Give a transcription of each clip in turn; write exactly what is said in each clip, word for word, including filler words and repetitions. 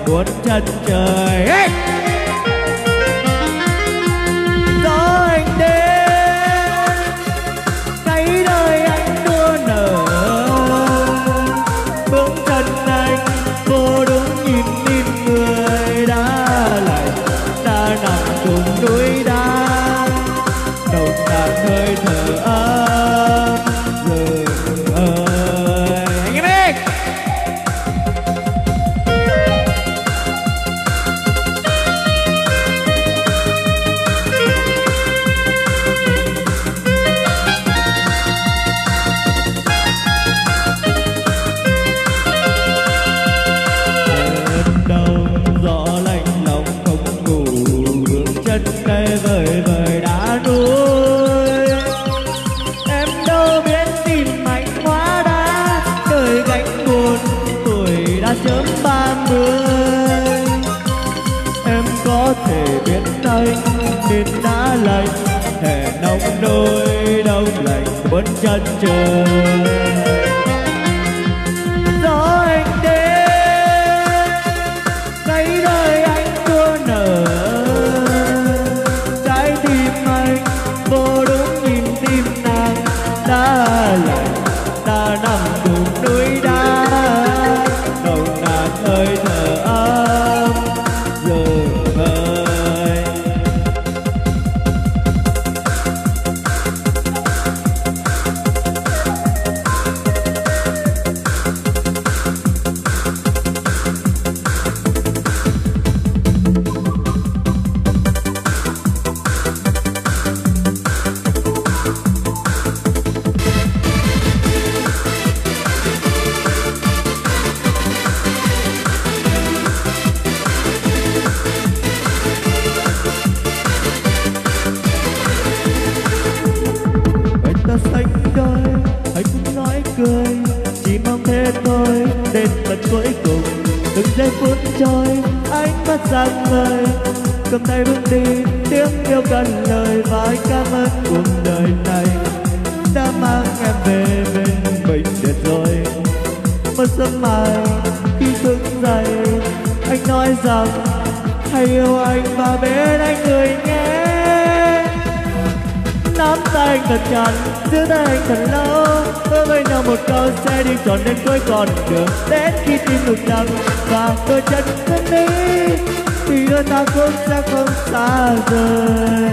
buốt chân trời. Hey! Gió anh đến cái đời anh đua nở, bước chân anh vô đúng nhìn tim người đã lạnh, đã nằm cùng núi đá nồng nàn hơi thở ấm rừng ơi. Anh em đi. Cây vời vời đã nuôi em đâu biết tìm anh hóa đá, đời gánh buồn tuổi đã chớm ba mươi. Em có thể biết anh nên đã lạnh, hè nóng đôi đông lạnh buốt chân trời. Gió anh đến cái đời anh đua nở, vô đúng nhìn tim nàng đã lạnh, đã nằm cùng núi đá nồng nàn hơi thở ấm rừng ơi. Xanh đôi hãy cũng nói cười, chỉ mong thế thôi đến tận cuối cùng. Từng giây phút trôi ánh mắt sáng ngời, cầm tay bước đi tiếng yêu cần lời và anh cảm ơn cuộc đời này đã mang em về bên mình để rồi. Một sớm mai khi thức dậy anh nói rằng hãy yêu anh và bên anh người nhé. Nắm tay anh thật chặt, giữ tay anh thật lâu, hứa với nhau một câu sẽ đi trọn đến cuối con đường. Đến khi tim ngực đập và đôi chân ngưng đi thì đôi ta cũng sẽ không xa rời.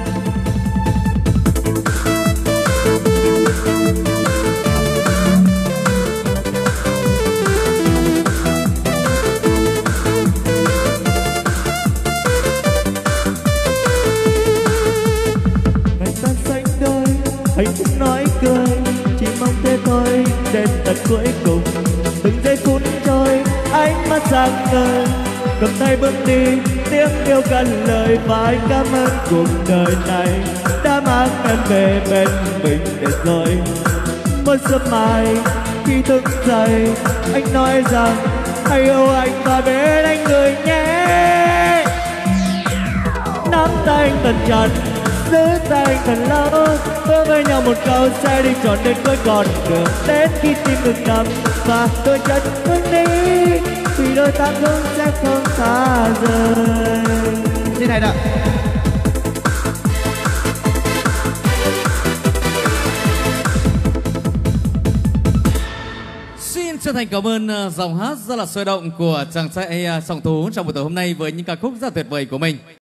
Hạnh phúc nói cười, chỉ mong thế thôi đến tận cuối cùng. Từng giây phút trôi ánh mắt sáng ngời, cầm tay bước đi tiếng yêu cần lời và anh cảm ơn cuộc đời này đã mang em về bên mình để rồi. Một sớm mai khi thức dậy anh nói rằng hãy yêu anh và bên anh người nhé. Nắm tay anh thật chặt, giữ tay anh thật lâu, hứa với nhau một câu sẽ đi trọn đến cuối con đường. Đến khi tim ngực đập và đôi chân ngưng đi thì đôi ta cũng sẽ không xa rời. Như này đó. Xin chân thành cảm ơn dòng hát rất là sôi động của chàng trai Song Tú trong buổi tối hôm nay với những ca khúc rất tuyệt vời của mình.